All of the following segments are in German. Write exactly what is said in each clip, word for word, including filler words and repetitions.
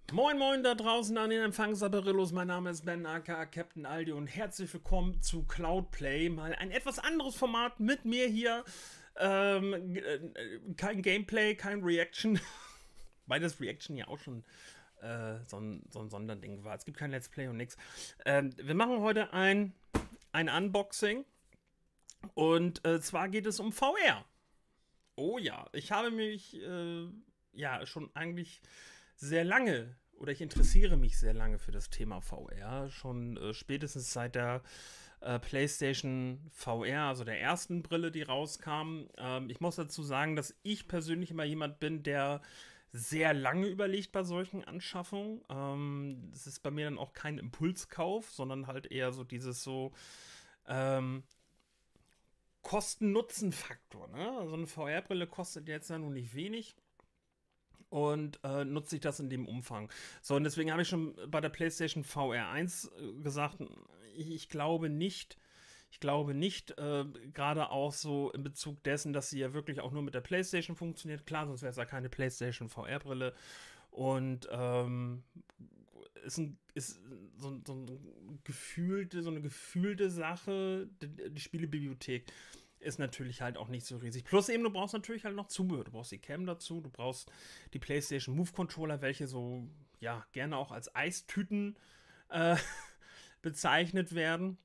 Moin moin da draußen an den Empfangsapparillos, mein Name ist Ben aka Captain Aldi und herzlich willkommen zu Cloudplay, mal ein etwas anderes Format mit mir hier, ähm, äh, kein Gameplay, kein Reaction, weil das Reaction ja auch schon äh, so, ein, so ein Sonderding war, es gibt kein Let's Play und nix. Ähm, wir machen heute ein, ein Unboxing und äh, zwar geht es um V R. Oh ja, ich habe mich äh, ja schon eigentlich sehr lange oder ich interessiere mich sehr lange für das Thema V R. Schon äh, spätestens seit der äh, PlayStation V R, also der ersten Brille, die rauskam. Ähm, ich muss dazu sagen, dass ich persönlich immer jemand bin, der sehr lange überlegt bei solchen Anschaffungen. Ähm, das ist bei mir dann auch kein Impulskauf, sondern halt eher so dieses so ähm, Kosten-Nutzen-Faktor. Ne? Also eine V R-Brille kostet jetzt ja nun nicht wenig und äh, nutze ich das in dem Umfang. So, und deswegen habe ich schon bei der PlayStation V R eins äh, gesagt, ich, ich glaube nicht, ich glaube nicht, äh, gerade auch so in Bezug dessen, dass sie ja wirklich auch nur mit der PlayStation funktioniert. Klar, sonst wäre es ja keine PlayStation V R-Brille. Und ähm, ist, ein, ist so, so, ein gefühlte, so eine gefühlte Sache, die, die Spielebibliothek ist natürlich halt auch nicht so riesig. Plus eben, du brauchst natürlich halt noch Zubehör. Du brauchst die Cam dazu, du brauchst die PlayStation Move Controller, welche so, ja, gerne auch als Eistüten äh, bezeichnet werden.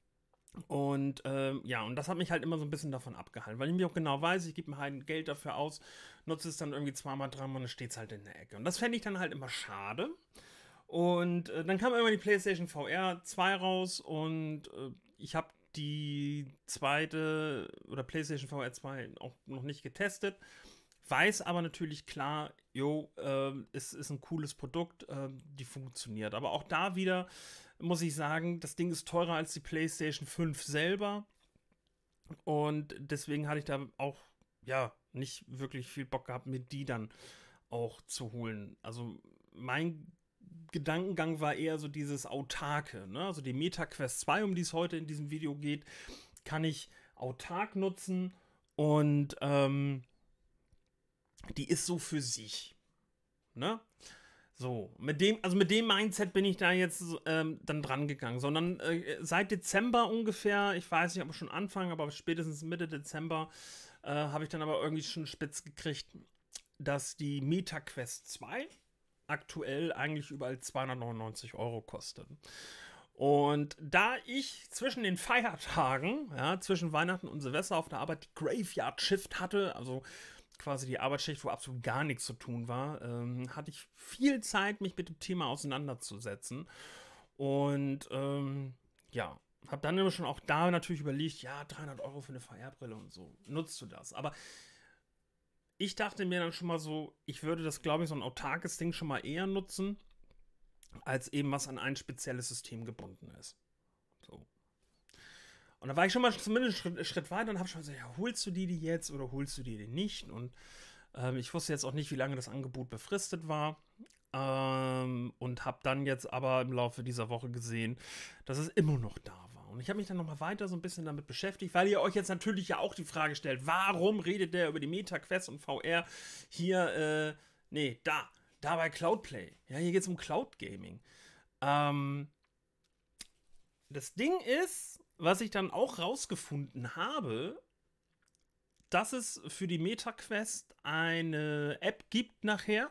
Und ähm, ja, und das hat mich halt immer so ein bisschen davon abgehalten, weil ich mir auch genau weiß, ich gebe mir halt Geld dafür aus, nutze es dann irgendwie zweimal, dreimal und dann steht es halt in der Ecke. Und das fände ich dann halt immer schade. Und äh, dann kam irgendwann die PlayStation V R zwei raus und äh, ich habe die zweite oder PlayStation V R zwei auch noch nicht getestet. Weiß aber natürlich klar, jo, äh, es ist ein cooles Produkt, äh, die funktioniert. Aber auch da wieder muss ich sagen, das Ding ist teurer als die PlayStation fünf selber. Und deswegen hatte ich da auch, ja, nicht wirklich viel Bock gehabt, mir die dann auch zu holen. Also mein Gedankengang war eher so dieses Autarke. Ne? Also die MetaQuest zwei, um die es heute in diesem Video geht, kann ich autark nutzen und ähm, die ist so für sich. Ne? So, mit dem, also mit dem Mindset bin ich da jetzt ähm, dann dran gegangen. Sondern äh, seit Dezember ungefähr, ich weiß nicht, ob schon Anfang, aber spätestens Mitte Dezember äh, habe ich dann aber irgendwie schon spitz gekriegt, dass die MetaQuest zwei aktuell eigentlich überall zweihundertneunundneunzig Euro kostet. Und da ich zwischen den Feiertagen, ja, zwischen Weihnachten und Silvester auf der Arbeit die Graveyard Shift hatte, also quasi die Arbeitsschicht, wo absolut gar nichts zu tun war, ähm, hatte ich viel Zeit, mich mit dem Thema auseinanderzusetzen. Und ähm, ja, habe dann immer schon auch da natürlich überlegt, ja, dreihundert Euro für eine V R-Brille und so, nutzt du das? Aber ich dachte mir dann schon mal so, ich würde das, glaube ich, so ein autarkes Ding schon mal eher nutzen, als eben was an ein spezielles System gebunden ist. So. Und da war ich schon mal zumindest einen Schritt, Schritt weiter und habe schon gesagt, ja, holst du die die jetzt oder holst du die die nicht? Und ähm, ich wusste jetzt auch nicht, wie lange das Angebot befristet war. Ähm, und habe dann jetzt aber im Laufe dieser Woche gesehen, dass es immer noch da war. Und ich habe mich dann nochmal weiter so ein bisschen damit beschäftigt, weil ihr euch jetzt natürlich ja auch die Frage stellt, warum redet der über die MetaQuest und V R hier, äh, nee, da, da bei Cloudplay. Ja, hier geht es um Cloud Gaming. Ähm, das Ding ist, was ich dann auch rausgefunden habe, dass es für die MetaQuest eine App gibt nachher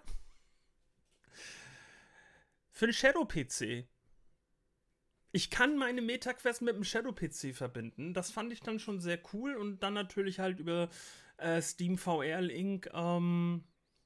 für den Shadow-P C. Ich kann meine MetaQuest mit dem Shadow-P C verbinden. Das fand ich dann schon sehr cool. Und dann natürlich halt über äh, Steam V R Link, ähm,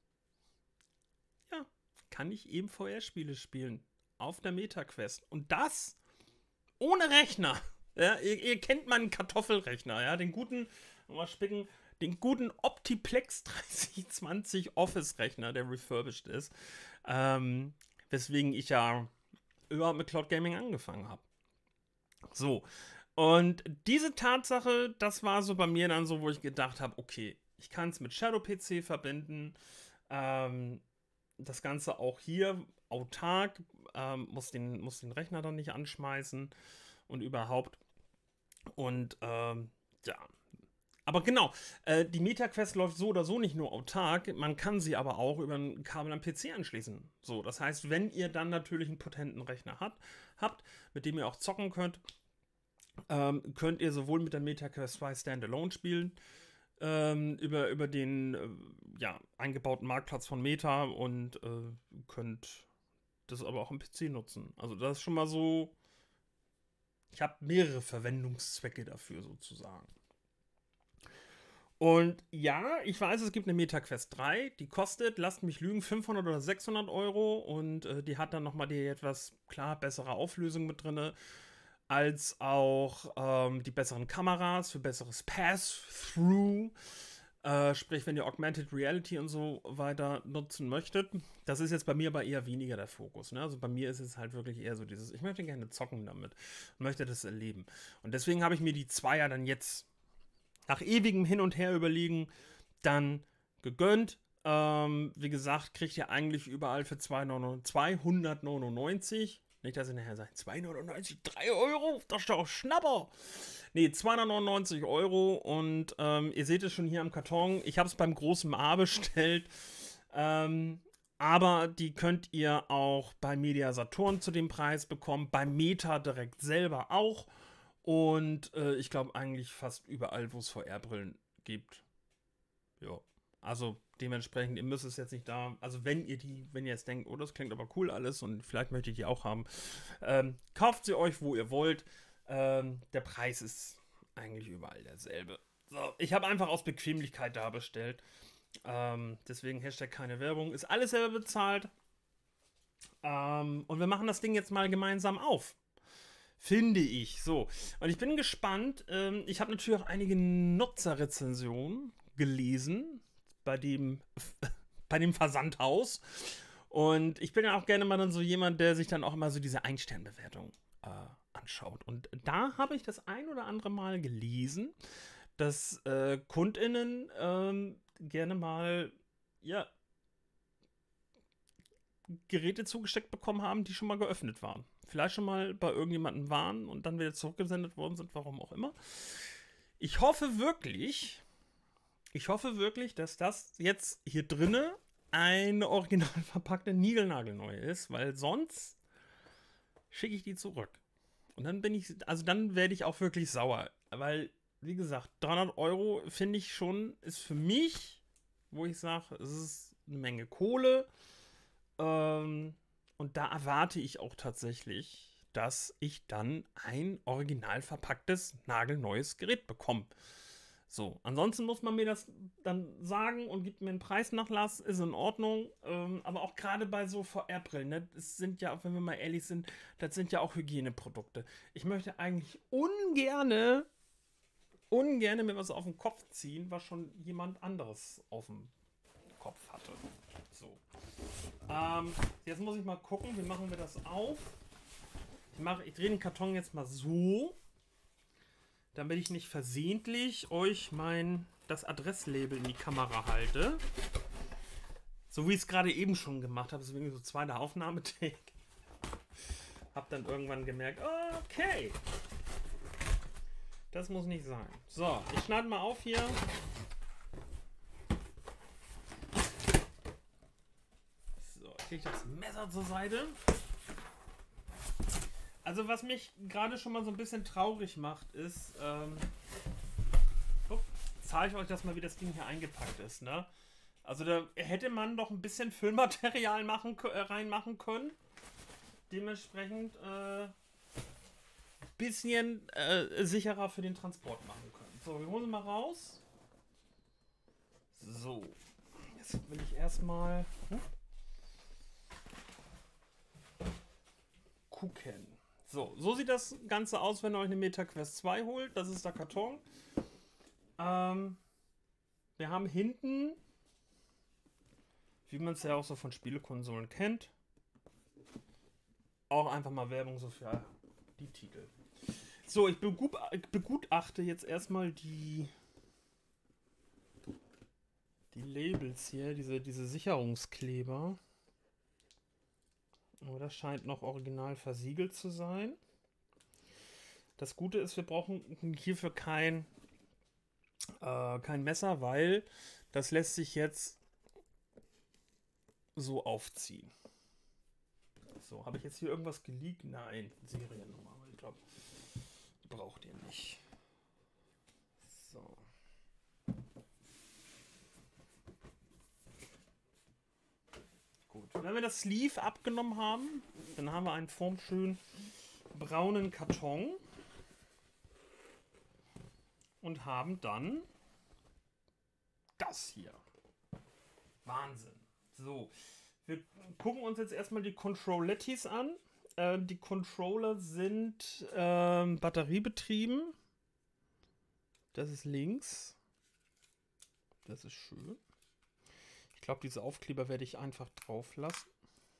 ja, kann ich eben V R-Spiele spielen. Auf der MetaQuest. Und das ohne Rechner. Ja, ihr, ihr kennt meinen Kartoffelrechner, ja, den guten, mal spicken, den guten Optiplex dreißig zwanzig Office-Rechner, der refurbished ist. Ähm, weswegen ich ja überhaupt mit Cloud Gaming angefangen habe. So. Und diese Tatsache, das war so bei mir dann so, wo ich gedacht habe, okay, ich kann es mit Shadow-P C verbinden. Ähm, das Ganze auch hier autark, ähm, muss, den, muss den Rechner dann nicht anschmeißen und überhaupt. Und ähm, ja, Aber genau, äh, die MetaQuest läuft so oder so nicht nur autark, man kann sie aber auch über ein Kabel am P C anschließen. So, das heißt, wenn ihr dann natürlich einen potenten Rechner hat, habt, mit dem ihr auch zocken könnt, ähm, könnt ihr sowohl mit der MetaQuest zwei Standalone spielen, ähm, über, über den äh, ja, eingebauten Marktplatz von Meta und äh, könnt das aber auch am P C nutzen. Also das ist schon mal so, ich habe mehrere Verwendungszwecke dafür sozusagen. Und ja, ich weiß, es gibt eine MetaQuest drei, die kostet, lasst mich lügen, fünfhundert oder sechshundert Euro und äh, die hat dann nochmal die etwas, klar, bessere Auflösung mit drin, als auch ähm, die besseren Kameras für besseres Pass-Through. Äh, sprich, wenn ihr Augmented Reality und so weiter nutzen möchtet. Das ist jetzt bei mir aber eher weniger der Fokus. Ne? Also bei mir ist es halt wirklich eher so dieses, ich möchte gerne zocken damit und möchte das erleben. Und deswegen habe ich mir die Zweier dann jetzt nach ewigem Hin und Her überlegen, dann gegönnt. Ähm, wie gesagt, kriegt ihr eigentlich überall für zweihundertneunundneunzig. Nicht, dass ihr nachher sagt, zweihundertneunundneunzig, drei Euro? Das ist doch Schnapper. Nee, zweihundertneunundneunzig Euro und ähm, ihr seht es schon hier am Karton. Ich habe es beim großen A bestellt. Ähm, aber die könnt ihr auch bei Media Saturn zu dem Preis bekommen. Bei Meta direkt selber auch. Und äh, ich glaube eigentlich fast überall, wo es V R-Brillen gibt. Ja. Also dementsprechend, ihr müsst es jetzt nicht da. Also wenn ihr die, wenn ihr jetzt denkt, oh, das klingt aber cool alles und vielleicht möchte ich die auch haben, ähm, kauft sie euch, wo ihr wollt. Ähm, der Preis ist eigentlich überall derselbe. So, ich habe einfach aus Bequemlichkeit da bestellt. Ähm, deswegen Hashtag keine Werbung. Ist alles selber bezahlt. Ähm, und wir machen das Ding jetzt mal gemeinsam auf. Finde ich. So. Und ich bin gespannt. Ähm, ich habe natürlich auch einige Nutzerrezensionen gelesen bei dem, bei dem Versandhaus. Und ich bin ja auch gerne mal dann so jemand, der sich dann auch immer so diese Ein-Stern-Bewertung äh, anschaut. Und da habe ich das ein oder andere Mal gelesen, dass äh, KundInnen ähm, gerne mal, ja, Geräte zugesteckt bekommen haben, die schon mal geöffnet waren. Vielleicht schon mal bei irgendjemandem waren und dann wieder zurückgesendet worden sind, warum auch immer. Ich hoffe wirklich, ich hoffe wirklich, dass das jetzt hier drinne eine original verpackte Niegelnagelneue ist, weil sonst schicke ich die zurück. Und dann bin ich, also dann werde ich auch wirklich sauer, weil, wie gesagt, dreihundert Euro finde ich schon, ist für mich, wo ich sage, es ist eine Menge Kohle. Ähm, und da erwarte ich auch tatsächlich, dass ich dann ein original verpacktes, nagelneues Gerät bekomme. So, ansonsten muss man mir das dann sagen und gibt mir einen Preisnachlass, ist in Ordnung. Ähm, aber auch gerade bei so V R-Brillen, ne, das sind ja, wenn wir mal ehrlich sind, das sind ja auch Hygieneprodukte. Ich möchte eigentlich ungerne, ungerne mir was auf den Kopf ziehen, was schon jemand anderes auf dem Kopf hatte. So. Ähm, jetzt muss ich mal gucken, wie machen wir das auf? Ich, mache, ich drehe den Karton jetzt mal so, damit ich nicht versehentlich euch mein das Adresslabel in die Kamera halte. So wie ich es gerade eben schon gemacht habe. Deswegen so zweiter Aufnahmetake. Hab dann irgendwann gemerkt, okay, das muss nicht sein. So, ich schneide mal auf hier. So, ich lege das Messer zur Seite. Also was mich gerade schon mal so ein bisschen traurig macht, ist, ähm, upp, zeige ich euch das mal, wie das Ding hier eingepackt ist, ne? Also da hätte man doch ein bisschen Füllmaterial machen, äh, reinmachen können. Dementsprechend äh, bisschen äh, sicherer für den Transport machen können. So, wir holen sie mal raus. So, jetzt will ich erstmal hm? gucken. So, so sieht das Ganze aus, wenn ihr euch eine MetaQuest zwei holt. Das ist der Karton. Ähm, wir haben hinten, wie man es ja auch so von Spielekonsolen kennt, auch einfach mal Werbung so für die Titel. So, ich begutachte jetzt erstmal die, die Labels hier, diese, diese Sicherungskleber. Oh, das scheint noch original versiegelt zu sein. Das Gute ist, wir brauchen hierfür kein äh, kein Messer, weil das lässt sich jetzt so aufziehen. So, habe ich jetzt hier irgendwas geleakt? Nein, Seriennummer, aber ich glaube, braucht ihr nicht. So. Gut. Wenn wir das Sleeve abgenommen haben, dann haben wir einen formschönen braunen Karton und haben dann das hier. Wahnsinn. So, wir gucken uns jetzt erstmal die Controllettis an. Ähm, die Controller sind ähm, batteriebetrieben. Das ist links. Das ist schön. Ich glaube, diese Aufkleber werde ich einfach drauf lassen.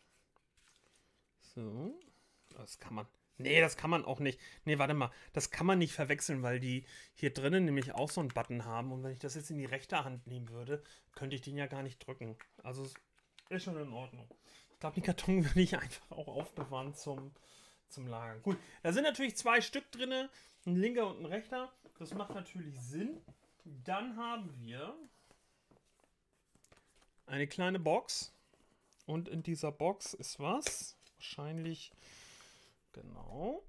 So. Das kann man. Nee, das kann man auch nicht. Nee, warte mal. Das kann man nicht verwechseln, weil die hier drinnen nämlich auch so einen Button haben. Und wenn ich das jetzt in die rechte Hand nehmen würde, könnte ich den ja gar nicht drücken. Also ist schon in Ordnung. Ich glaube, die Karton würde ich einfach auch aufbewahren zum, zum Lagern. Gut, da sind natürlich zwei Stück drin. Ein linker und ein rechter. Das macht natürlich Sinn. Dann haben wir eine kleine Box. Und in dieser Box ist was? Wahrscheinlich... Genau.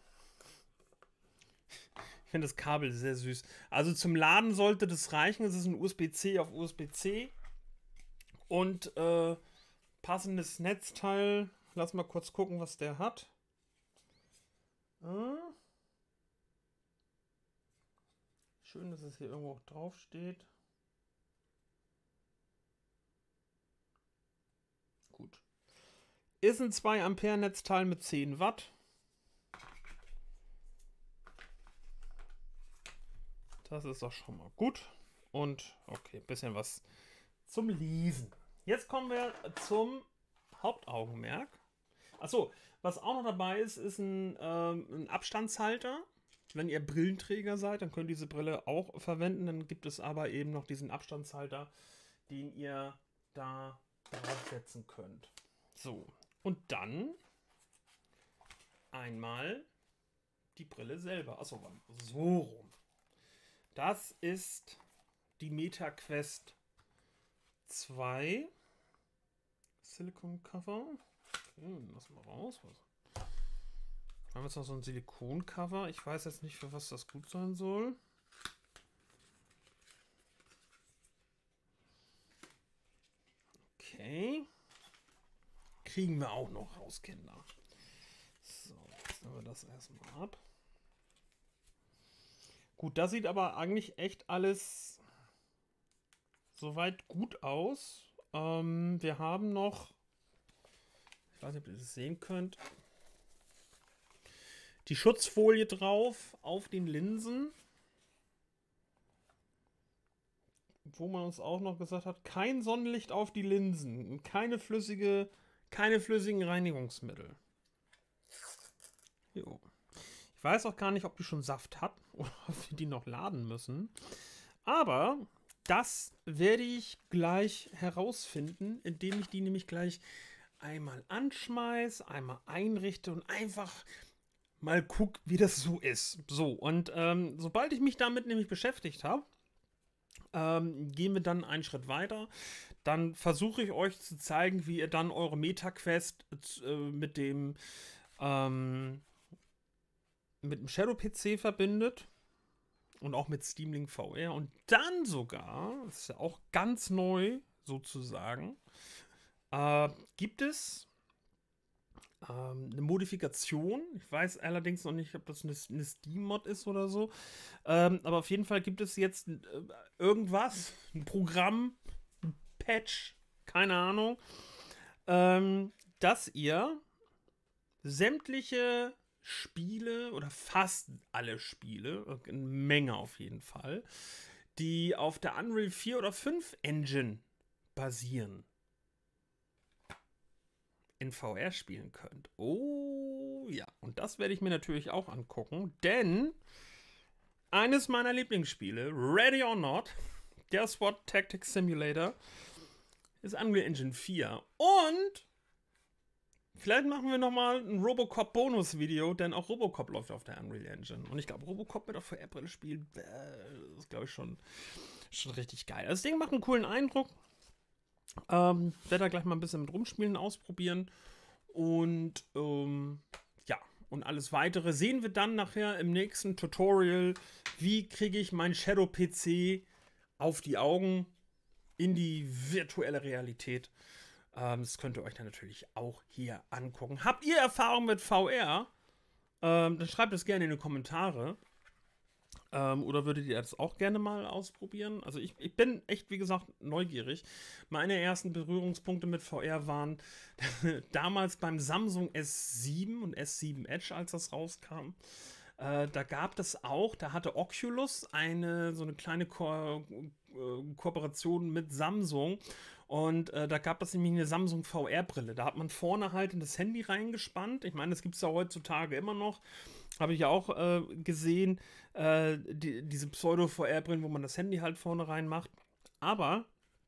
Ich finde das Kabel sehr süß. Also zum Laden sollte das reichen. Es ist ein U S B C auf U S B C. Und äh, passendes Netzteil. Lass mal kurz gucken, was der hat. Äh. Schön, dass es hier irgendwo auch drauf steht. Gut. Ist ein zwei Ampere Netzteil mit zehn Watt. Das ist doch schon mal gut. Und okay, ein bisschen was zum Lesen. Jetzt kommen wir zum Hauptaugenmerk. Achso, was auch noch dabei ist, ist ein, ähm, ein Abstandshalter. Wenn ihr Brillenträger seid, dann könnt ihr diese Brille auch verwenden. Dann gibt es aber eben noch diesen Abstandshalter, den ihr da draufsetzen könnt. So. Und dann einmal die Brille selber. Achso, so rum. Das ist die MetaQuest zwei Silicon Cover. Okay, lassen wir raus. Wir haben jetzt noch so ein Silikon-Cover. Ich weiß jetzt nicht, für was das gut sein soll. Okay. Kriegen wir auch noch raus, Kinder. So, jetzt nehmen wir das erstmal ab. Gut, das sieht aber eigentlich echt alles soweit gut aus. Ähm, wir haben noch, ich weiß nicht, ob ihr das sehen könnt, die Schutzfolie drauf auf den Linsen. Wo man uns auch noch gesagt hat, kein Sonnenlicht auf die Linsen, keine flüssige Keine flüssigen Reinigungsmittel. Jo. Ich weiß auch gar nicht, ob die schon Saft hat oder ob wir die noch laden müssen. Aber das werde ich gleich herausfinden, indem ich die nämlich gleich einmal anschmeiße, einmal einrichte und einfach mal gucke, wie das so ist. So, und ähm, sobald ich mich damit nämlich beschäftigt habe, ähm, gehen wir dann einen Schritt weiter. Dann versuche ich euch zu zeigen, wie ihr dann eure MetaQuest äh, mit dem ähm, mit dem Shadow P C verbindet und auch mit Steam Link V R und dann sogar, das ist ja auch ganz neu sozusagen, äh, gibt es ähm, eine Modifikation. Ich weiß allerdings noch nicht, ob das eine, eine Steam-Mod ist oder so, ähm, aber auf jeden Fall gibt es jetzt äh, irgendwas, ein Programm, Patch, keine Ahnung, ähm, dass ihr sämtliche Spiele oder fast alle Spiele, eine Menge auf jeden Fall, die auf der Unreal vier oder fünf Engine basieren, in V R spielen könnt. Oh ja, und das werde ich mir natürlich auch angucken, denn eines meiner Lieblingsspiele, Ready or Not, der SWAT Tactics Simulator, ist Unreal Engine vier. Und Vielleicht machen wir nochmal ein Robocop-Bonus-Video, denn auch Robocop läuft auf der Unreal Engine. Und ich glaube, Robocop mit der V R-Brille spielen, äh, ist, glaube ich, schon, schon richtig geil. Das Ding macht einen coolen Eindruck. Ähm, werde da gleich mal ein bisschen mit rumspielen, ausprobieren. Und, ähm, ja. Und alles Weitere sehen wir dann nachher im nächsten Tutorial. Wie kriege ich meinen Shadow-P C auf die Augen in die virtuelle Realität? Ähm, das könnt ihr euch dann natürlich auch hier angucken. Habt ihr Erfahrung mit V R? Ähm, dann schreibt es gerne in die Kommentare. Ähm, oder würdet ihr das auch gerne mal ausprobieren? Also ich, ich bin echt, wie gesagt, neugierig. Meine ersten Berührungspunkte mit V R waren damals beim Samsung S sieben und S sieben Edge, als das rauskam. Äh, da gab es auch, da hatte Oculus eine so eine kleine Ko äh, Kooperation mit Samsung. Und äh, da gab es nämlich eine Samsung V R-Brille. Da hat man vorne halt in das Handy reingespannt. Ich meine, das gibt es ja heutzutage immer noch. Habe ich ja auch äh, gesehen. Äh, die, diese Pseudo-V R-Brillen, wo man das Handy halt vorne reinmacht. Aber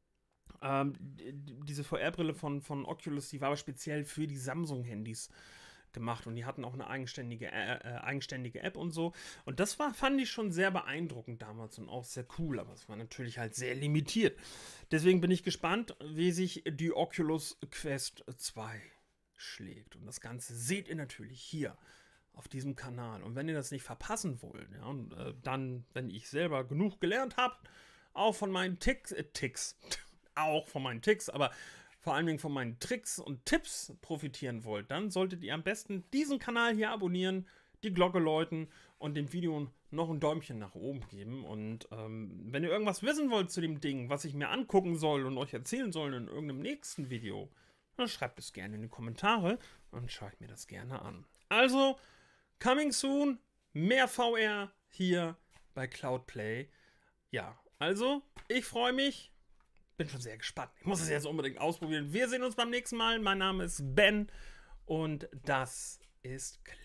ähm, die, diese V R-Brille von, von Oculus, die war aber speziell für die Samsung-Handys gemacht. Und die hatten auch eine eigenständige, äh, äh, eigenständige App und so. Und das war, fand ich schon sehr beeindruckend damals und auch sehr cool. Aber es war natürlich halt sehr limitiert. Deswegen bin ich gespannt, wie sich die Oculus Quest zwei schlägt. Und das Ganze seht ihr natürlich hier auf diesem Kanal. Und wenn ihr das nicht verpassen wollt, ja, und äh, dann, wenn ich selber genug gelernt habe, auch von meinen Ticks, äh, Ticks, auch von meinen Ticks, aber vor allen Dingen von meinen Tricks und Tipps profitieren wollt, dann solltet ihr am besten diesen Kanal hier abonnieren, die Glocke läuten und dem Video noch ein Däumchen nach oben geben. Und ähm, wenn ihr irgendwas wissen wollt zu dem Ding, was ich mir angucken soll und euch erzählen soll in irgendeinem nächsten Video, dann schreibt es gerne in die Kommentare und schaut mir das gerne an. Also, coming soon, mehr V R hier bei Cloudplay. Ja, also, ich freue mich. Bin schon sehr gespannt. Ich muss es jetzt unbedingt ausprobieren. Wir sehen uns beim nächsten Mal. Mein Name ist Ben und das ist Cloudplay.